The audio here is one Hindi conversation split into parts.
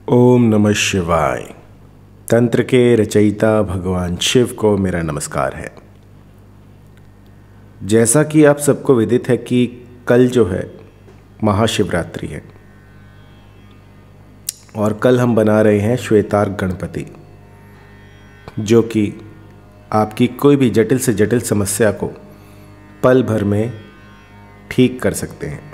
ओम नमः शिवाय। तंत्र के रचयिता भगवान शिव को मेरा नमस्कार है। जैसा कि आप सबको विदित है कि कल जो है महाशिवरात्रि है और कल हम बना रहे हैं श्वेतार्क गणपति, जो कि आपकी कोई भी जटिल से जटिल समस्या को पल भर में ठीक कर सकते हैं।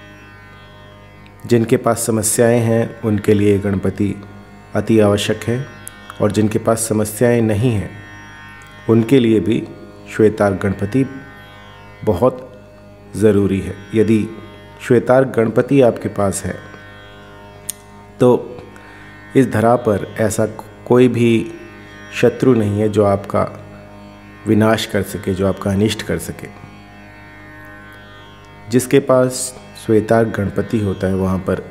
जिनके पास समस्याएं हैं उनके लिए गणपति अति आवश्यक है, और जिनके पास समस्याएं नहीं हैं उनके लिए भी श्वेतार्क गणपति बहुत ज़रूरी है। यदि श्वेतार्क गणपति आपके पास है तो इस धरा पर ऐसा कोई भी शत्रु नहीं है जो आपका विनाश कर सके, जो आपका अनिष्ट कर सके। जिसके पास श्वेतार्क गणपति होता है वहाँ पर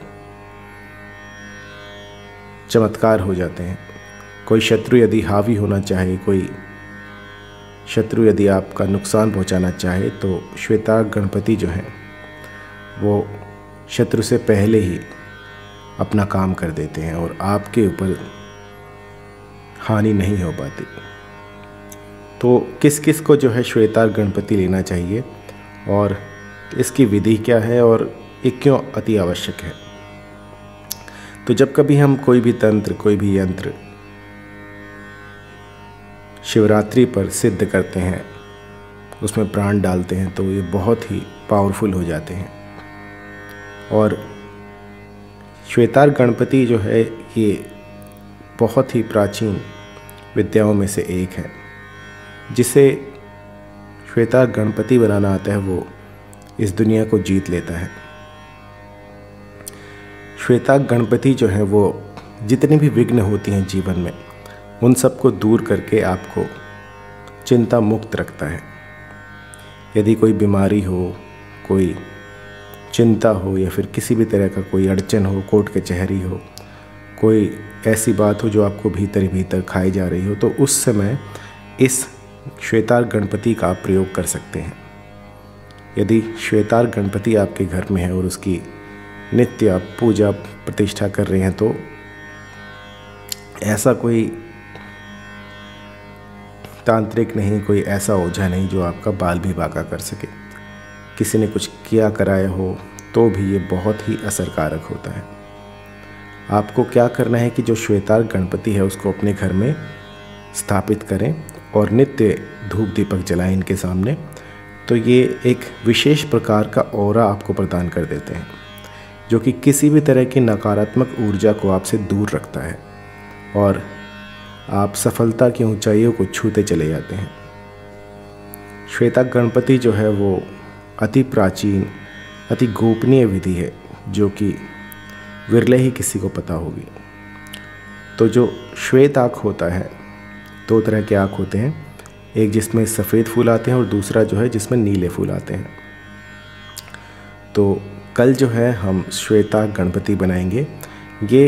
चमत्कार हो जाते हैं। कोई शत्रु यदि हावी होना चाहे, कोई शत्रु यदि आपका नुकसान पहुँचाना चाहे, तो श्वेतार्क गणपति जो है वो शत्रु से पहले ही अपना काम कर देते हैं और आपके ऊपर हानि नहीं हो पाती। तो किस किस को जो है श्वेतार्क गणपति लेना चाहिए और इसकी विधि क्या है और ये क्यों अति आवश्यक है। तो जब कभी हम कोई भी तंत्र, कोई भी यंत्र शिवरात्रि पर सिद्ध करते हैं, उसमें प्राण डालते हैं, तो ये बहुत ही पावरफुल हो जाते हैं। और श्वेतार्क गणपति जो है ये बहुत ही प्राचीन विद्याओं में से एक है। जिसे श्वेतार्क गणपति बनाना आता है वो इस दुनिया को जीत लेता है। श्वेतार्क गणपति जो है वो जितनी भी विघ्न होती हैं जीवन में, उन सबको दूर करके आपको चिंता मुक्त रखता है। यदि कोई बीमारी हो, कोई चिंता हो, या फिर किसी भी तरह का कोई अड़चन हो, कोर्ट कचहरी हो, कोई ऐसी बात हो जो आपको भीतर ही भीतर खाई जा रही हो, तो उस समय इस श्वेतार्क गणपति का आप प्रयोग कर सकते हैं। यदि श्वेतार्क गणपति आपके घर में है और उसकी नित्य आप पूजा प्रतिष्ठा कर रहे हैं, तो ऐसा कोई तांत्रिक नहीं, कोई ऐसा ओझा नहीं जो आपका बाल भी बांका कर सके। किसी ने कुछ किया कराया हो तो भी ये बहुत ही असरकारक होता है। आपको क्या करना है कि जो श्वेतार्क गणपति है उसको अपने घर में स्थापित करें और नित्य धूप दीपक जलाएं इनके सामने। तो ये एक विशेष प्रकार का ऑरा आपको प्रदान कर देते हैं, जो कि किसी भी तरह की नकारात्मक ऊर्जा को आपसे दूर रखता है और आप सफलता की ऊंचाइयों को छूते चले जाते हैं। श्वेतार्क गणपति जो है वो अति प्राचीन, अति गोपनीय विधि है, जो कि विरले ही किसी को पता होगी। तो जो श्वेत आँख होता है, दो तरह के आँख होते हैं, एक जिसमें सफ़ेद फूल आते हैं और दूसरा जो है जिसमें नीले फूल आते हैं। तो कल जो है हम श्वेतार्क गणपति बनाएंगे। ये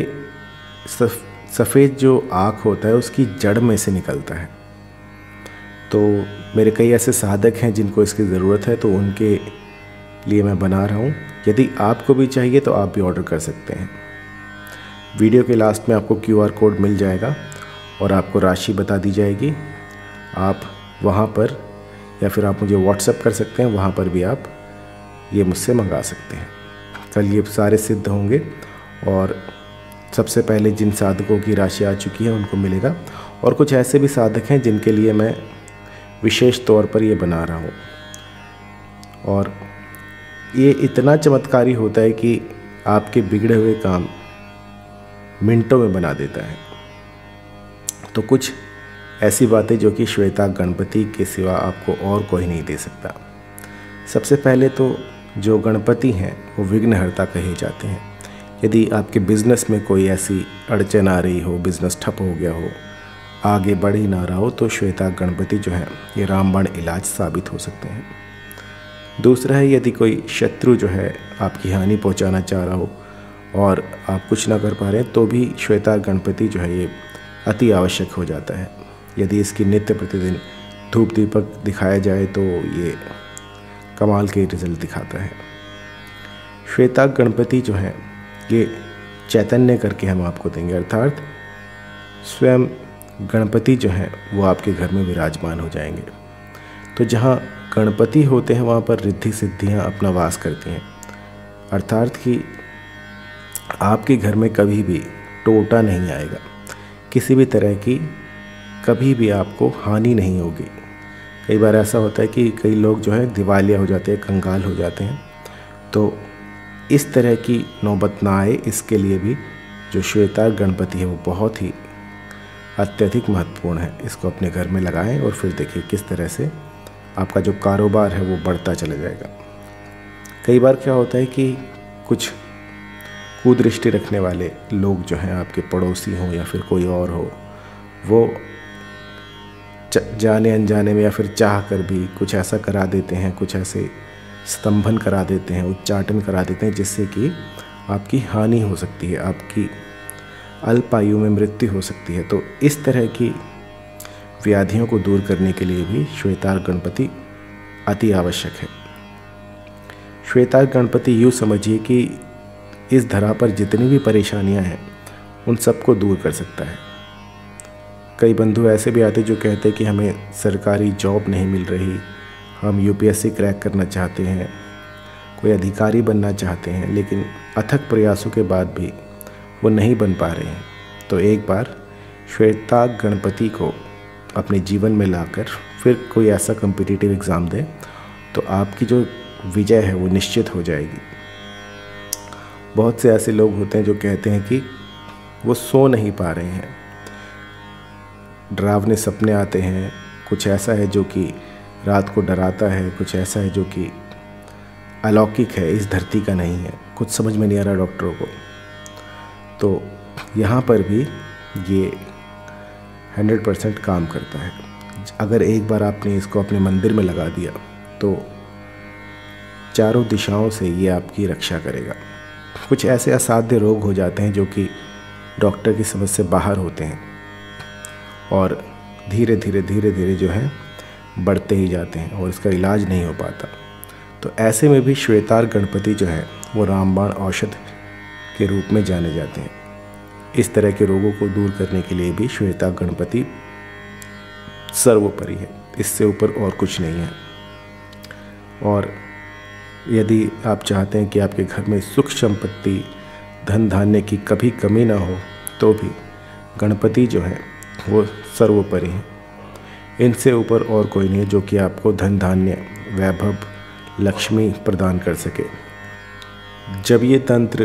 सफ़ेद जो आँख होता है उसकी जड़ में से निकलता है। तो मेरे कई ऐसे साधक हैं जिनको इसकी ज़रूरत है, तो उनके लिए मैं बना रहा हूँ। यदि आपको भी चाहिए तो आप भी ऑर्डर कर सकते हैं। वीडियो के लास्ट में आपको QR कोड मिल जाएगा और आपको राशि बता दी जाएगी। आप वहाँ पर, या फिर आप मुझे व्हाट्सएप कर सकते हैं, वहाँ पर भी आप ये मुझसे मंगा सकते हैं। कल ये सारे सिद्ध होंगे और सबसे पहले जिन साधकों की राशि आ चुकी है उनको मिलेगा, और कुछ ऐसे भी साधक हैं जिनके लिए मैं विशेष तौर पर ये बना रहा हूँ। और ये इतना चमत्कारी होता है कि आपके बिगड़े हुए काम मिनटों में बना देता है। तो कुछ ऐसी बातें जो कि श्वेतार्क गणपति के सिवा आपको और कोई नहीं दे सकता। सबसे पहले तो जो गणपति हैं वो विघ्नहर्ता कहे जाते हैं। यदि आपके बिज़नेस में कोई ऐसी अड़चन आ रही हो, बिज़नेस ठप हो गया हो, आगे बढ़ ही ना रहा हो, तो श्वेतार्क गणपति जो है ये रामबाण इलाज साबित हो सकते हैं। दूसरा है, यदि कोई शत्रु जो है आपकी हानि पहुंचाना चाह रहा हो और आप कुछ ना कर पा रहे हैं, तो भी श्वेतार्क गणपति जो है ये अति आवश्यक हो जाता है। यदि इसकी नित्य प्रतिदिन धूप दीपक दिखाया जाए तो ये कमाल के रिजल्ट दिखाता है। श्वेतार्क गणपति जो है ये चैतन्य करके हम आपको देंगे, अर्थात स्वयं गणपति जो हैं वो आपके घर में विराजमान हो जाएंगे। तो जहाँ गणपति होते हैं वहाँ पर रिद्धि सिद्धियाँ अपना वास करती हैं, अर्थात कि आपके घर में कभी भी टोटा नहीं आएगा, किसी भी तरह की कभी भी आपको हानि नहीं होगी। कई बार ऐसा होता है कि कई लोग जो है दिवालिया हो जाते हैं, कंगाल हो जाते हैं, तो इस तरह की नौबत ना आए इसके लिए भी जो श्वेतार गणपति है वो बहुत ही अत्यधिक महत्वपूर्ण है। इसको अपने घर में लगाएं और फिर देखिए किस तरह से आपका जो कारोबार है वो बढ़ता चला जाएगा। कई बार क्या होता है कि कुछ कुदृष्टि रखने वाले लोग जो हैं, आपके पड़ोसी हों या फिर कोई और हो, वो जाने अनजाने में या फिर चाह कर भी कुछ ऐसा करा देते हैं, कुछ ऐसे स्तंभन करा देते हैं, उच्चाटन करा देते हैं जिससे कि आपकी हानि हो सकती है, आपकी अल्प आयु में मृत्यु हो सकती है। तो इस तरह की व्याधियों को दूर करने के लिए भी श्वेतार गणपति अति आवश्यक है। श्वेतार गणपति यूँ समझिए कि इस धरा पर जितनी भी परेशानियां हैं उन सबको दूर कर सकता है। कई बंधु ऐसे भी आते जो कहते हैं कि हमें सरकारी जॉब नहीं मिल रही, हम यूपीएससी क्रैक करना चाहते हैं, कोई अधिकारी बनना चाहते हैं, लेकिन अथक प्रयासों के बाद भी वो नहीं बन पा रहे हैं। तो एक बार श्वेतार गणपति को अपने जीवन में लाकर फिर कोई ऐसा कॉम्पिटिटिव एग्ज़ाम दें तो आपकी जो विजय है वो निश्चित हो जाएगी। बहुत से ऐसे लोग होते हैं जो कहते हैं कि वो सो नहीं पा रहे हैं, डरावने सपने आते हैं, कुछ ऐसा है जो कि रात को डराता है, कुछ ऐसा है जो कि अलौकिक है, इस धरती का नहीं है, कुछ समझ में नहीं आ रहा डॉक्टरों को। तो यहाँ पर भी ये 100% काम करता है। अगर एक बार आपने इसको अपने मंदिर में लगा दिया तो चारों दिशाओं से ये आपकी रक्षा करेगा। कुछ ऐसे असाध्य रोग हो जाते हैं जो कि डॉक्टर की समझ से बाहर होते हैं और धीरे धीरे जो है बढ़ते ही जाते हैं और इसका इलाज नहीं हो पाता। तो ऐसे में भी श्वेतार गणपति जो है वो रामबाण औषध के रूप में जाने जाते हैं। इस तरह के रोगों को दूर करने के लिए भी श्वेतार गणपति सर्वोपरि है, इससे ऊपर और कुछ नहीं है। और यदि आप चाहते हैं कि आपके घर में सुख संपत्ति धन धान्य की कभी कमी ना हो तो भी गणपति जो है वो सर्वोपरि है। इनसे ऊपर और कोई नहीं है जो कि आपको धन धान्य वैभव लक्ष्मी प्रदान कर सके। जब ये तंत्र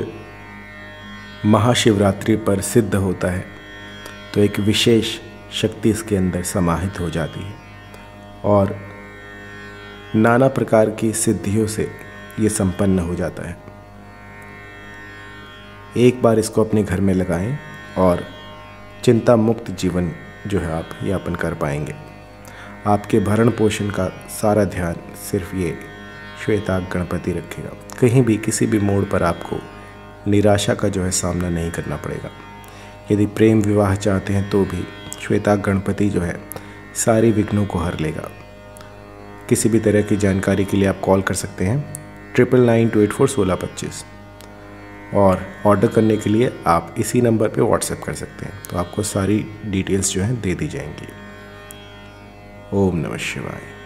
महाशिवरात्रि पर सिद्ध होता है तो एक विशेष शक्ति इसके अंदर समाहित हो जाती है और नाना प्रकार की सिद्धियों से ये संपन्न हो जाता है। एक बार इसको अपने घर में लगाएं और चिंता मुक्त जीवन जो है आप यापन कर पाएंगे। आपके भरण पोषण का सारा ध्यान सिर्फ ये श्वेतार गणपति रखेगा। कहीं भी किसी भी मोड़ पर आपको निराशा का जो है सामना नहीं करना पड़ेगा। यदि प्रेम विवाह चाहते हैं तो भी श्वेतार गणपति जो है सारी विघ्नों को हर लेगा। किसी भी तरह की जानकारी के लिए आप कॉल कर सकते हैं 9992841625 और ऑर्डर करने के लिए आप इसी नंबर पे व्हाट्सएप कर सकते हैं, तो आपको सारी डिटेल्स जो हैं दे दी जाएंगी। ओम नमः शिवाय।